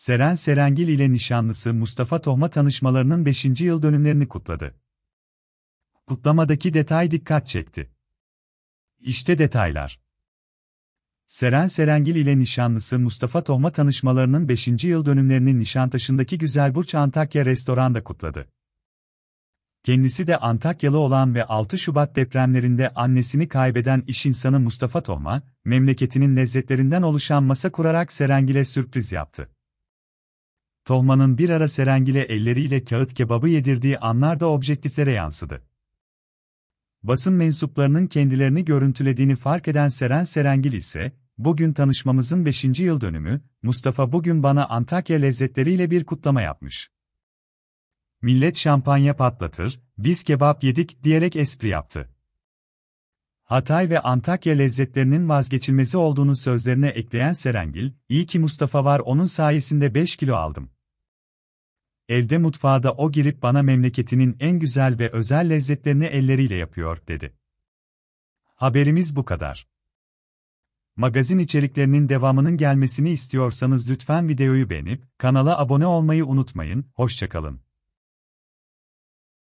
Seren Serengil ile nişanlısı Mustafa Tohma tanışmalarının 5. yıl dönümlerini kutladı. Kutlamadaki detay dikkat çekti. İşte detaylar. Seren Serengil ile nişanlısı Mustafa Tohma tanışmalarının 5. yıl dönümlerini Nişantaşı'ndaki Güzelburç Antakya restoranda kutladı. Kendisi de Antakyalı olan ve 6 Şubat depremlerinde annesini kaybeden iş insanı Mustafa Tohma, memleketinin lezzetlerinden oluşan masa kurarak Serengil'e sürpriz yaptı. Tohma'nın bir ara Serengil'e elleriyle kağıt kebabı yedirdiği anlar da objektiflere yansıdı. Basın mensuplarının kendilerini görüntülediğini fark eden Seren Serengil ise, "Bugün tanışmamızın 5. yıl dönümü, Mustafa bugün bana Antakya lezzetleriyle bir kutlama yapmış. Millet şampanya patlatır, biz kebap yedik" diyerek espri yaptı. Hatay ve Antakya lezzetlerinin vazgeçilmezi olduğunu sözlerine ekleyen Serengil, "İyi ki Mustafa var, onun sayesinde 5 kilo aldım. Evde mutfağa da o girip bana memleketinin en güzel ve özel lezzetlerini elleriyle yapıyor" dedi. Haberimiz bu kadar. Magazin içeriklerinin devamının gelmesini istiyorsanız lütfen videoyu beğenip kanala abone olmayı unutmayın. Hoşça kalın.